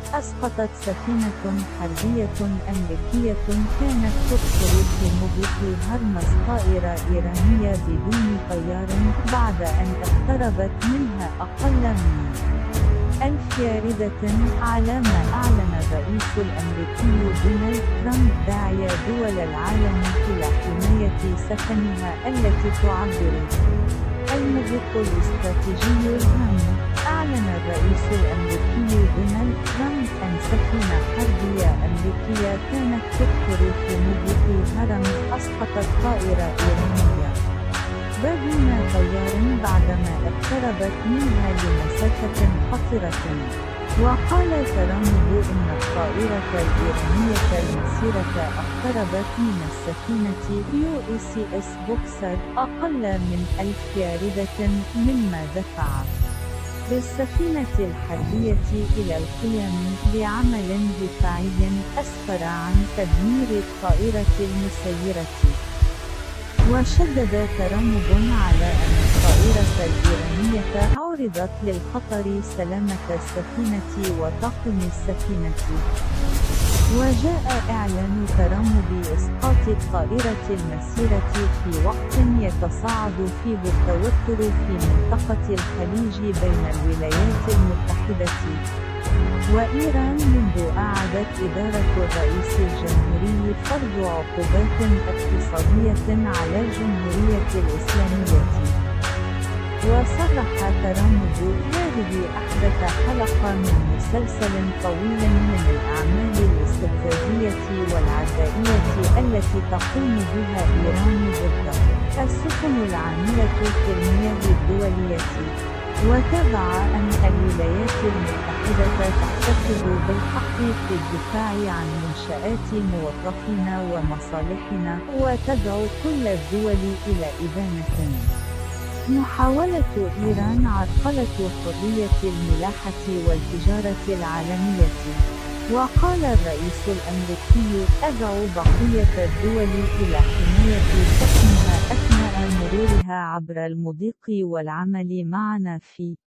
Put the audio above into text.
أسقطت سفينة حربية أمريكية كانت تقصر في مضيق هرمز طائرة إيرانية بدون طيار بعد أن اقتربت منها أقل من 1000 ياردة، على ما أعلن الرئيس الأمريكي دونالد ترامب داعيا دول العالم إلى حماية سفنها التي تعبر المضيق الاستراتيجي الهام. أعلن الرئيس الأمريكي دونالد ترامب أن سفينة حربية أمريكية كانت تقطر في مضيق هرمز أسقطت طائرة إيرانية بدون طيار بعدما اقتربت منها لمسافة قصيرة. وقال ترامب إن الطائرة الإيرانية المسيرة اقتربت من السفينة USS بوكسر أقل من 1000 ياردة، مما دفع بالسفينة الحربية إلى القيام بعمل دفاعي أسفر عن تدمير الطائرة المسيرة. وشدد ترامب على أن الطائرة الإيرانية عرضت للخطر سلامة السفينة وطاقم السفينة. وجاء إعلان ترامب بإسقاط الطائرة المسيرة في وقت يتصاعد فيه التوتر في منطقة الخليج بين الولايات المتحدة وإيران، منذ أعادت إدارة الرئيس الجمهوري فرض عقوبات اقتصادية على الجمهورية الإسلامية. وصرح ترامب: هذه أحدث حلقة من مسلسل طويل من الأعمال الاستفزازية والعدائية التي تقوم بها إيران ضد السفن العاملة في المياه الدولية. وتابع أن الولايات المتحدة تحتفظ بالحق في الدفاع عن منشآت موظفينا ومصالحنا، وتدعو كل الدول إلى إدانة محاولة إيران عرقلة حرية الملاحة والتجارة العالمية. وقال الرئيس الأمريكي: أدعو بقية الدول إلى حماية سفنها أثناء مرورها عبر المضيق والعمل معنا في